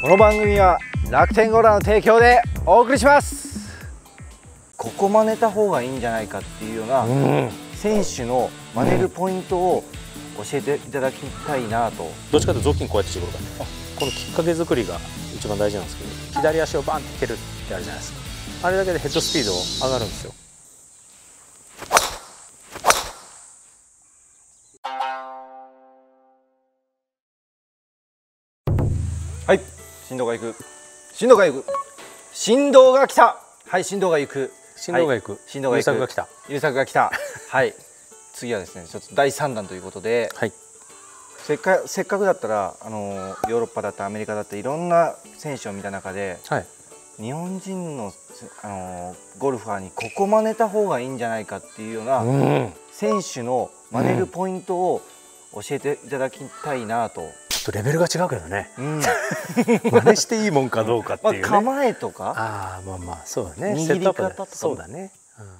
この番組は楽天ゴーラの提供でお送りします。ここ真似た方がいいんじゃないかっていうような、選手の真似るポイントを教えていただきたいなと。 どっちかというと雑巾こうやって絞るからね。このきっかけ作りが一番大事なんですけど、左足をバンって蹴るってあるじゃないですか。あれだけでヘッドスピード上がるんですよ。 はい、振動がいく、振動がいく、振動が来た。はい、振動がいく、 振動がいく、 振動がいく、 優作が来た、 優作が来た。はい、次はですね、ちょっと第3弾ということで、 はい、 せっかくだったらヨーロッパだったりアメリカだったりいろんな選手を見た中で、はい、日本人のゴルファーにここ真似た方がいいんじゃないかっていうような、選手の真似るポイントを教えていただきたいなと。 ちょっとレベルが違うけどね、真似していいもんかどうかっていうね。 構えとか、 ああ、まあまあそうだね、 握り方とか、 そうだね、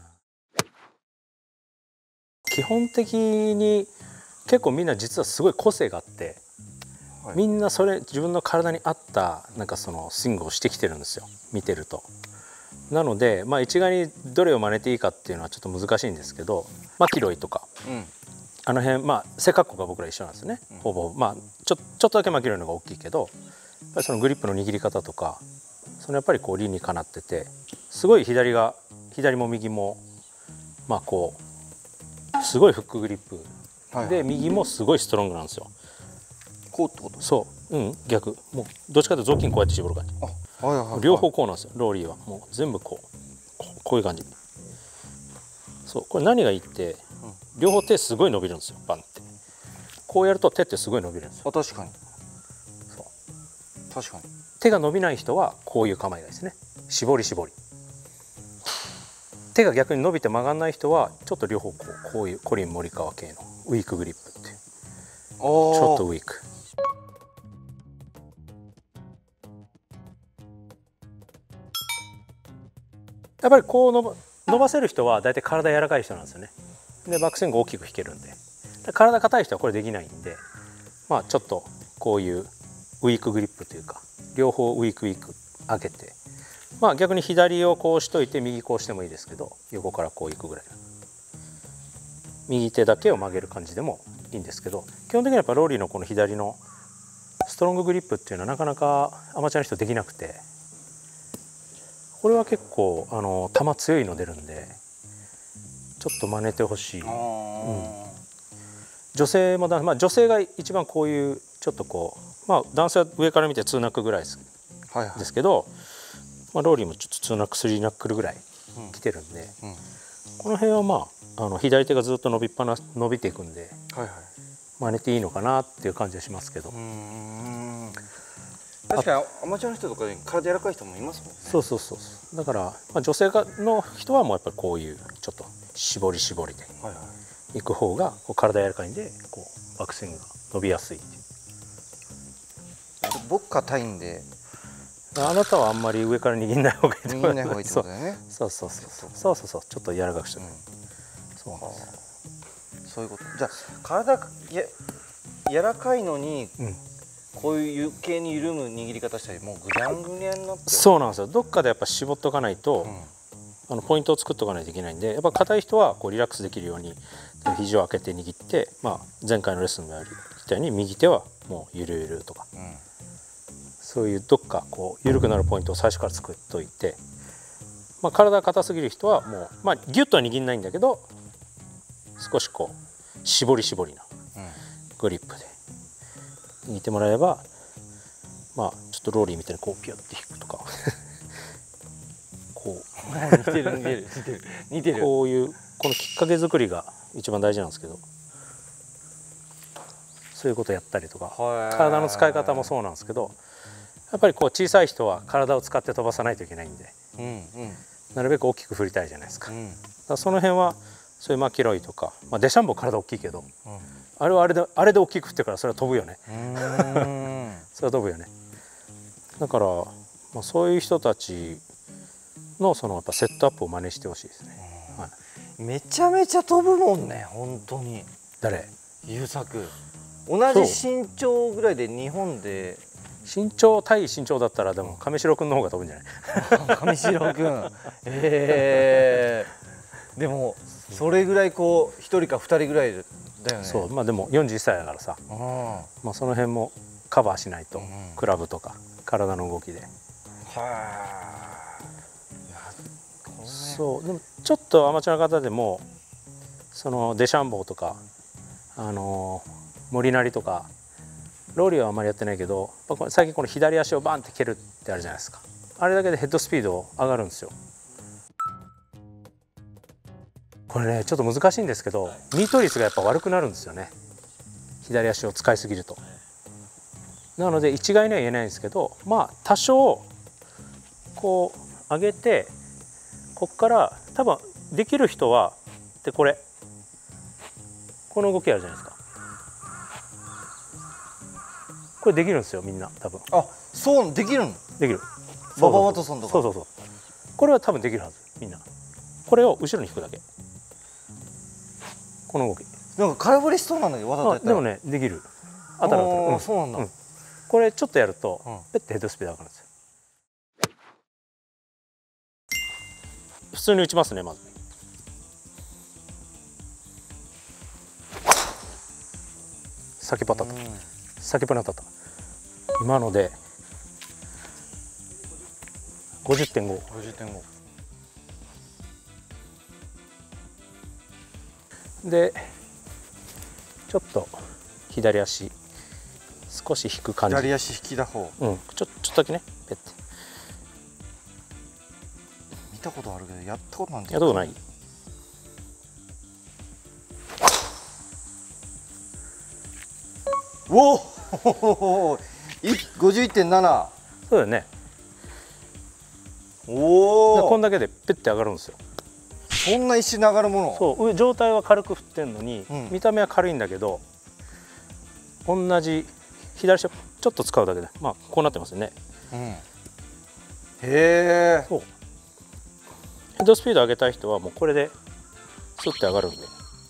基本的に結構みんな実はすごい個性があって、みんなそれ自分の体に合ったなんかそのスイングをしてきてるんですよ、見てると。なので、まあ、一概にどれを真似ていいかっていうのはちょっと難しいんですけど、マキロイとか、あの辺、まあ背格好が僕ら一緒なんですね、ほぼ。まあちょっとだけマキロイの方が大きいけど、やっぱりそのグリップの握り方とか、そのやっぱりこう理にかなってて、すごい左も右もまあこうすごいフックグリップで、右もすごいストロングなんですよ。 こうってこと？ そう、逆。もうどっちかというと雑巾こうやって絞る感じ。両方こうなんですよ。ローリーはもう全部こういう感じ。そう、これ何がいいって、両方手すごい伸びるんですよ。バンってこうやると手ってすごい伸びるんですよ。 確かに。そう、確かに。 手が伸びない人はこういう構えがいいですね。絞り絞り。手が逆に伸びて曲がらない人はちょっと両方こういうコリン・モリカワ系のウィークグリップっていう、ちょっとウィーク。やっぱりこう伸ばせる人は大体体柔らかい人なんですよね。でバックスイング大きく引けるんで、体硬い人はこれできないんで、まあちょっとこういうウィークグリップというか、両方ウィーク上げて、まあ逆に左をこうしといて右こうしてもいいですけど、横からこういくぐらい、右手だけを曲げる感じでもいいんですけど、基本的にはやっぱローリーのこの左のストロンググリップっていうのはなかなかアマチュアの人できなくて、これは結構球強いの出るんで、ちょっと真似てほしい。女性もまあ、女性が一番こういうちょっとこう、まあ男性は上から見て2ナックぐらいですけど、まあ、ローリーもちょっと2ナック3ナックルぐらい来てるんで、この辺はまあ左手がずっと伸びていくんで、真似ていいのかなっていう感じはしますけど。 確かにアマチュアの人とかで体柔らかい人もいますもんね。 そうだから、まあ、女性の人はもうやっぱりこういうちょっと絞り絞りでいく方がこう体柔らかいんで、こうバックスイングが伸びやすいっていう。 僕硬いんで、 あなたはあんまり上から握んない方がいいと思う。 握んない方がいいってことだよね。 そうちょっと柔らかくしてね。そうなんです。 そういうこと。じゃあ体柔らかいのに、こういう余計に緩む握り方したり、もうぐにゃんぐにゃんになって。そうなんですよ。 どっかでやっぱ絞っとかないと、ポイントを作っとかないといけないんで、やっぱ硬い人はこうリラックスできるように肘を開けて握って、まあ、前回のレッスンで言ったように右手はもうゆるゆるとか、そういうどっかこう緩くなるポイントを最初から作っといて、まあ、体が硬すぎる人はもう、まあ、ギュッとは握んないんだけど、少しこう絞り絞りなグリップで握ってもらえば、まあちょっとローリーみたいにこうピュッて引くとかこう似てるこういうこのきっかけ作りが一番大事なんですけど、そういうことやったりとか、体の使い方もそうなんですけど、やっぱりこう小さい人は体を使って飛ばさないといけないんで、なるべく大きく振りたいじゃないですか。だからその辺はそういうマキロイとか、まあ、デシャンボ体大きいけど、あれはあれで大きく振ってるから、それは飛ぶよね。それは飛ぶよね。だから、まあ、そういう人たちのそのやっぱセットアップを真似してほしいですね。 めちゃめちゃ飛ぶもんね、本当に。 誰？ 優作。同じ身長ぐらいで日本で身長対身長だったらでも亀代君の方が飛ぶんじゃない？ 亀代君でもそれぐらいこう1人か2人ぐらいだよね。 そう、まあでも41歳だからさ、まあその辺もカバーしないと、クラブとか体の動きで。そうでもちょっとアマチュアの方でもそのデシャンボーとか森成とかローリーはあんまりやってないけど、最近この左足をバンって蹴るってあるじゃないですか。あれだけでヘッドスピード上がるんですよ。これねちょっと難しいんですけど、ミート率がやっぱ悪くなるんですよね、左足を使いすぎると。なので一概には言えないんですけど、まあ多少こう上げて、こっから多分できる人はでこの動きあるじゃないですか。これできるんですよみんな多分。 あ、そうできるの？できる。ババワトソンとか。 そうそうそう。これは多分できるはずみんな。これを後ろに引くだけ。この動き。 なんか空振りしそうなんだけどわざとやったら。 でもねできる。当たる当たる。 そうなんだ。 これちょっとやるとペッてヘッドスピード上がるんですよ。普通に打ちますねまず。先パタッと。先パタッと。今ので 50.5。でちょっと左足少し引く感じ。 左足引きだ方。 ちょっとだけねペッて。 見たことあるけどやったことなんて。 やったことない。 おお51.7。 そうだよね。 おお。 こんだけでペッて上がるんですよ。 そんな一瞬で上がるもの。 そう上体は軽く振ってんのに、見た目は軽いんだけど、同じ左足をちょっと使うだけでまあこうなってますよね。 へえ。 そうヘッドスピード上げたい人はもうこれでスッて上がるんで。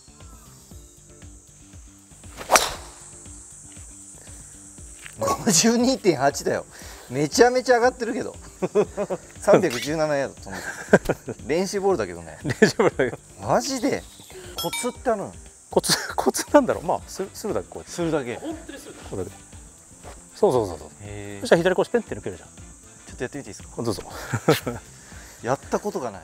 52.8 だよ。めちゃめちゃ上がってるけど317ヤード飛んでる。練習ボールだけどね。 練習ボールだけどマジで。コツってあるの？ コツなんだろう。まあするだけこうやってするだけ。 本当にするこれだけ。そうそしたら左腰ペンって抜けるじゃん。 ちょっとやってみていいですか？ どうぞやったことがない。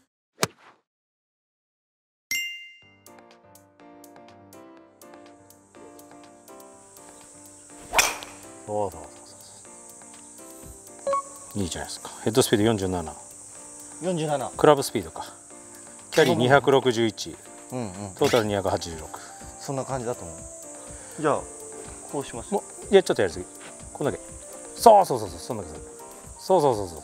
いいじゃないですか。ヘッドスピード47。 47。 クラブスピードか。キャリー261。トータル286。 そんな感じだと思う。じゃあこうします。 いやちょっとやりすぎ。こんだけ。そうそんだけ。そう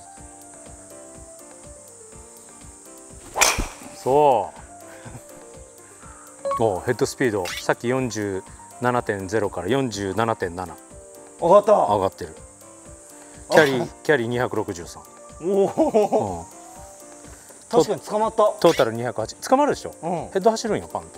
おヘッドスピードさっき 47.0 から 47.7 上がってる。キャリー263。 おお、確かに捕まった。 トータル208。捕まるでしょ。ヘッド走るんよパンって。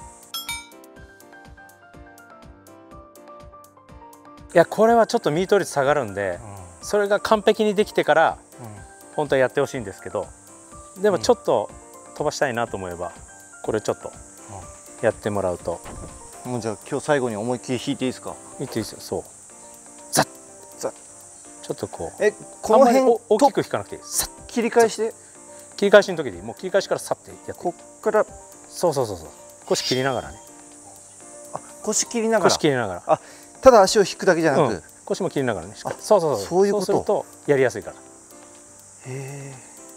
いやこれはちょっとミート率下がるんで、それが完璧にできてから本当はやってほしいんですけど、でもちょっと飛ばしたいなと思えばこれちょっとやってもらうと。 もうじゃあ今日最後に思いっきり引いていいですか？ 引いていいですよ。そうザッちょっとこうこの辺大きく引かなくていい。 さっ切り返して切り返しの時でいい。もう切り返しからさってやって。 こっからそう腰切りながらね。 腰切りながらただ足を引くだけじゃなく、 腰も切りながらね。そういうこと。そうするとやりやすいから。 へえ。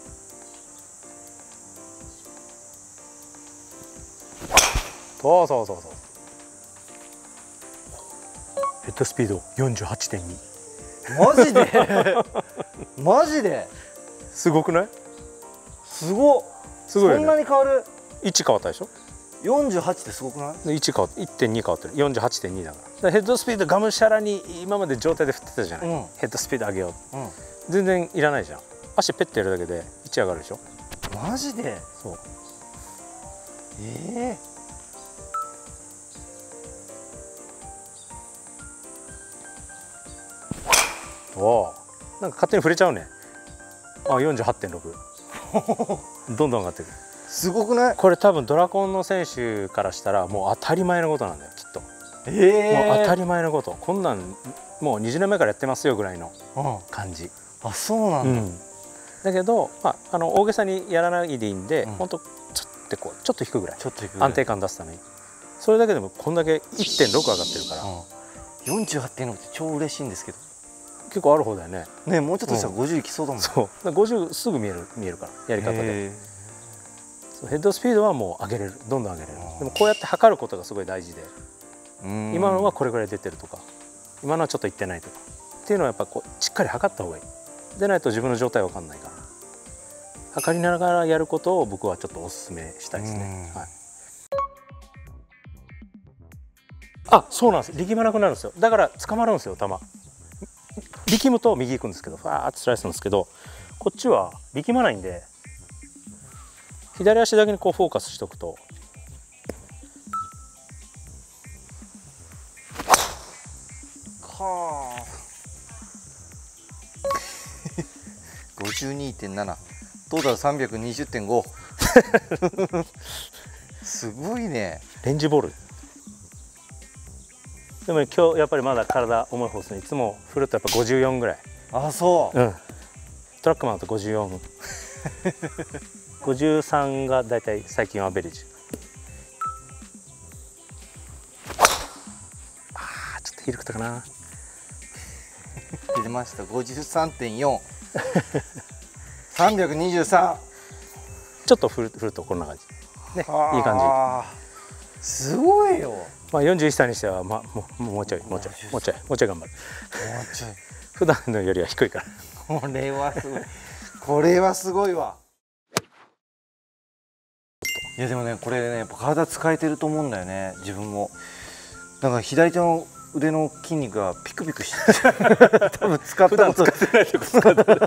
そうヘッドスピード 48.2。 マジですごくない？ すごいよね。そんなに変わる。 位置変わったでしょ。 48ってすごくない？ 位置変わって 1.2 変わってる。48.2 だから。ヘッドスピードがむしゃらに今まで状態で振ってたじゃない。ヘッドスピード上げよう、全然いらないじゃん。足ペッてやるだけで位置上がるでしょ。 マジで？ そう。 おなんか勝手に触れちゃうね。あ 48.6 どんどん上がってくる。 すごくない？ これ多分ドラコンの選手からしたらもう当たり前のことなんだよきっと。もう当たり前のこと、こんなんもう20年前からやってますよぐらいの感じ。 あ、そうなんだ。 だけど、大げさにやらないでいいんで、ほんとちょっとこうちょっと引くぐらい安定感出すために、それだけでもこんだけ 1.6 上がってるから、 48.6って超嬉しいんですけど。 結構ある方だよね。 ね、もうちょっとしたら50いきそうだもん。 そう、50すぐ見えるからやり方で。ヘッドスピードはもう上げれる、どんどん上げれる。でもこうやって測ることがすごい大事で、今のはこれぐらい出てるとか、今のはちょっといってないとかっていうのはやっぱこうしっかり測った方がいい。でないと自分の状態わかんないから、測りながらやることを僕はちょっとおすすめしたいですね。はい、あ、そうなんです。力まなくなるんですよ。だから捕まるんですよ、球。力むと右行くんですけど、ファーってスライスなんですけど、こっちは力まないんで、左足だけにこうフォーカスしておくと。 はあ。52.7、トータル320.5 すごいね。 レンジボールでも、ね、今日やっぱりまだ体重い方ですね。いつも振るとやっぱ54ぐらい。 あ、そう、 トラックマンだと54 53がだいたい最近はアベレージ。ちょっと緩くたかな。 出ました。53.4 323。 ちょっと振るとこんな感じね、いい感じ。すごいよ。 41歳にしては、もうちょい頑張る。もうちょい普段のよりは低いから。 これはすごい。これはすごいわ。いやでもね、これね、やっぱ体使えてると思うんだよね、自分も。なんか左手の腕の筋肉がピクピクして多分使ったこと使ってないとこ使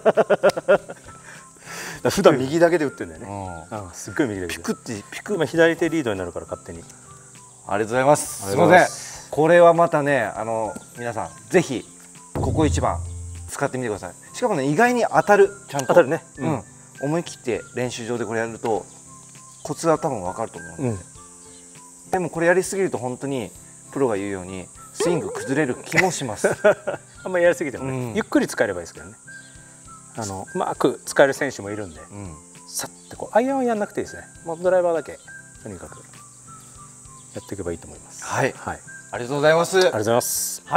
って普段右だけで打ってるんだよね。すっごい右だけでピク今左手リードになるから勝手に。 ありがとうございます。すみません。これはまたね、皆さんぜひここ一番使ってみてください。しかもね、意外に当たる。ちゃんと当たるね。 思い切って練習場でこれやるとコツは多分分かると思うので、でもこれやりすぎると本当にプロが言うようにスイング崩れる気もします。 あんまりやりすぎてもね、ゆっくり使えればいいですけどね。うまく使える選手もいるんで、さってこうアイアンはやんなくていいですね。もうドライバーだけとにかくやっていけばいいと思います。 はい、ありがとうございます。 ありがとうございます。 はい。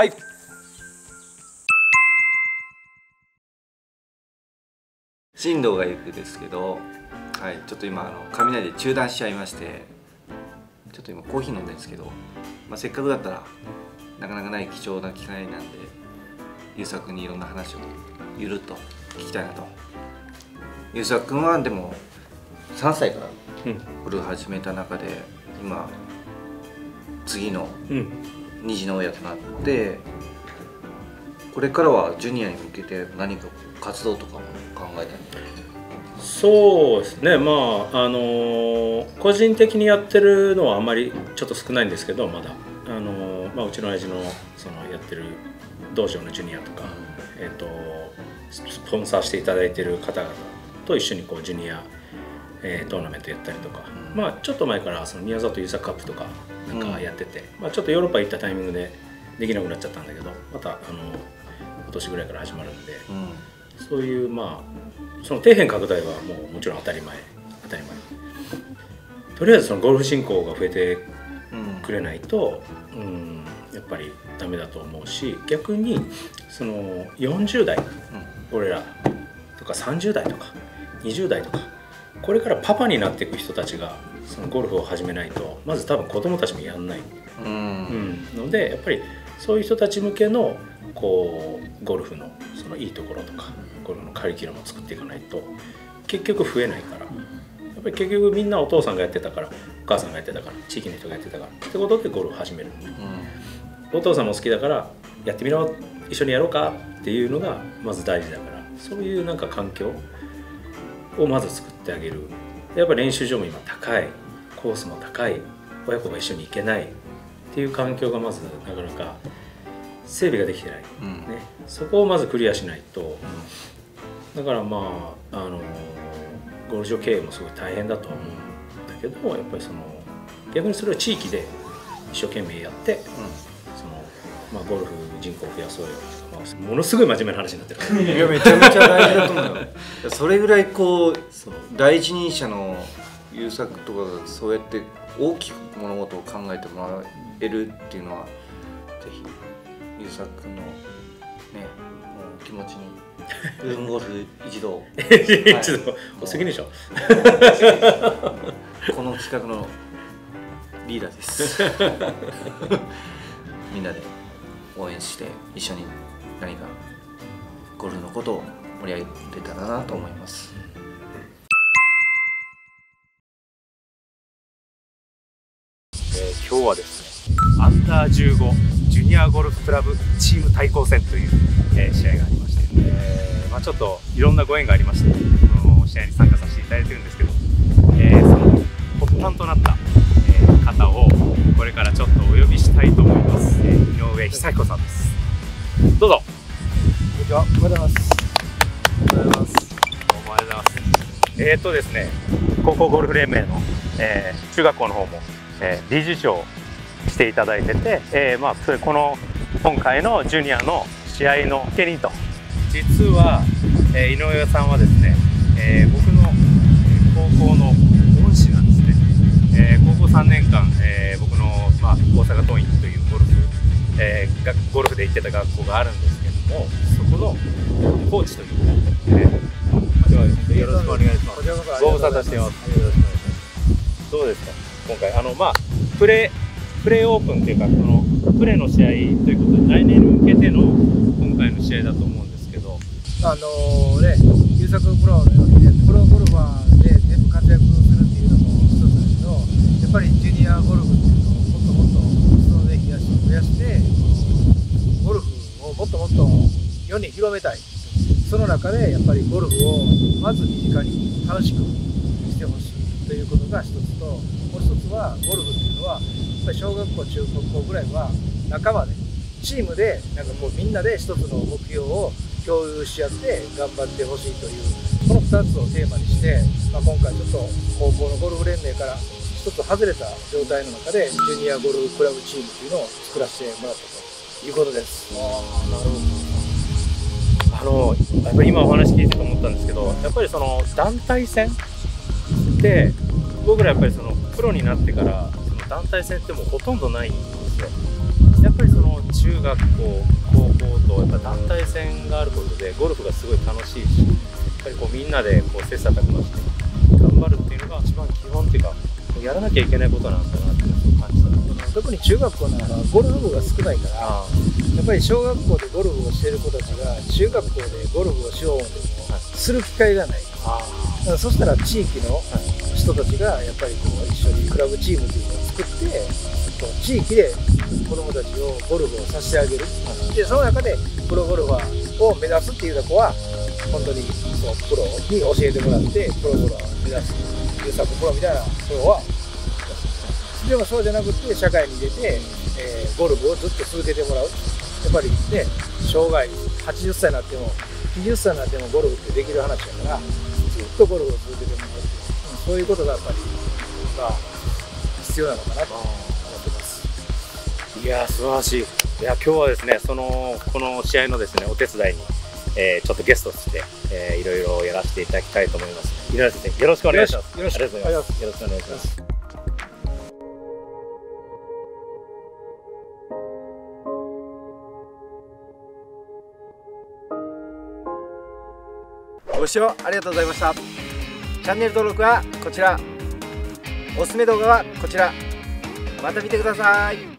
進藤が行くですけど、はい、ちょっと今雷で中断しちゃいまして、ちょっと今コーヒー飲んでるんですけど、せっかくだったらなかなかない貴重な機会なんで、優作君にいろんな話をゆるっと聞きたいなと。優作君はでも3歳からゴルフ始めた中で、今次の2児の親となって、これからはジュニアに向けて何か活動とかも考えたり。 そうですね、個人的にやってるのはあんまりちょっと少ないんですけど、まだうちの親父のそのやってる道場のジュニアとか、スポンサーしていただいてる方々と一緒にこうジュニア、トーナメントやったりとか、ちょっと前からその宮里優作カップとかなんかやってて、ちょっとヨーロッパ行ったタイミングでできなくなっちゃったんだけど、また今年ぐらいから始まるんで、そういうその底辺拡大はもちろん当たり前。とりあえずそのゴルフ人口が増えてくれないと、やっぱりダメだと思うし、逆にその40代、俺らとか30代とか20代とか、これからパパになっていく人たちがそのゴルフを始めないと、まず多分子供たちもやんない、ので、やっぱりそういう人たち向けのこうゴルフのそのいいところとかゴルフのカリキュラムを作っていかないと結局増えないから、やっぱり結局みんなお父さんがやってたから、お母さんがやってたから、地域の人がやってたからってことでゴルフを始める、お父さんも好きだからやってみろ、一緒にやろうかっていうのがまず大事だから、そういうなんか環境をまず作ってあげる。やっぱ練習場も今高い、コースも高い、親子が一緒に行けないっていう環境がまずなかなか整備ができてない、ね、そこをまずクリアしないと、だからまあゴルフ場経営もすごい大変だとは思うんだけど、やっぱりその逆にそれを地域で一生懸命やって、そのゴルフ人口を増やそうよ、ものすごい真面目な話になってる。 いやめちゃめちゃ大事だと思うよ。それぐらいこう第一人者の優作とかがそうやって大きく物事を考えてもらえるっていうのは、ぜひ優作君のねもう気持ちにゴルフ一同一度お責任でしょ。 この企画のリーダーです。みんなで応援して一緒に何かゴルフのことを盛り上げてたらなと思います。 今日はですね、アンダー15ジュニアゴルフクラブチーム対抗戦という、試合がありまして、ちょっといろんなご縁がありまして、この試合に参加させていただいてるんですけど、その発端となった、方をこれからちょっとお呼びしたいと思います。井上久彦さんです。どうぞ。 こんにちは。おはようございます。おはようございます。 どうもありがとうございます。ですね、高校ゴルフ連盟の、中学校の方も、理事長をしていただいてて、この今回のジュニアの試合の責任と、実は、井上さんはですね、僕の高校の恩師なんですね。高校3年間、僕の、大阪桐蔭というゴルフで行ってた学校があるんですけども、そこのコーチというか、よろしくお願いします。ご無沙汰してます。どうですか今回プレーオープンというか、このプレーの試合ということで来年に向けての今回の試合だと思うんですけど、 優作プロのようにね、プロゴルファーで全部活躍するっていうのも一つだけど、やっぱりジュニアゴルフっていうのをもっともっと裾野で増やして、ゴルフをもっともっと世に広めたい。その中でやっぱりゴルフをまず身近に楽しくしてほしいということが一つと、もう一つはゴルフっていうのはやっぱり小学校中学校ぐらいは仲間でチームでみんなで一つの目標を共有し合って頑張ってほしいというこの2つをテーマにして、今回ちょっと高校のゴルフ連盟から一つ外れた状態の中でジュニアゴルフクラブチームというのを作らせてもらったということです。 なるほど。やっぱり今お話聞いてて思ったんですけど、やっぱりその団体戦って僕らやっぱりそのプロになってからその団体戦ってもうほとんどないんですよ。やっぱりその中学校高校とやっぱ団体戦があることでゴルフがすごい楽しいし、やっぱりこうみんなでこう切磋琢磨して頑張るっていうのが一番基本っていうかやらなきゃいけないことなんだなっていうのを感じた。 特に中学校なんかゴルフ部が少ないから、やっぱり小学校でゴルフをしている子たちが中学校でゴルフをしようとする機会がない。そしたら地域の人たちがやっぱりこう一緒にクラブチームというのを作って地域で子どもたちをゴルフをさせてあげる。でその中でプロゴルファーを目指すっていう子は本当にそのプロに教えてもらってプロゴルファーを目指す優作プロみたいなプロは。でもそうじゃなくて社会に出て、ゴルフをずっと続けてもらう。やっぱりね、生涯80歳になっても90歳になってもゴルフってできる話だからずっとゴルフを続けてもらう、そういうことがやっぱり必要なのかなと思ってます。 いや素晴らしい。いや今日はですねこの試合のですねお手伝いに、ちょっとゲストとして、いろいろやらせていただきたいと思います。井上先生よろしくお願いします。 よろしくお願いします。 よろしくお願いします。 ご視聴ありがとうございました。チャンネル登録はこちら、おすすめ動画はこちら、また見てください。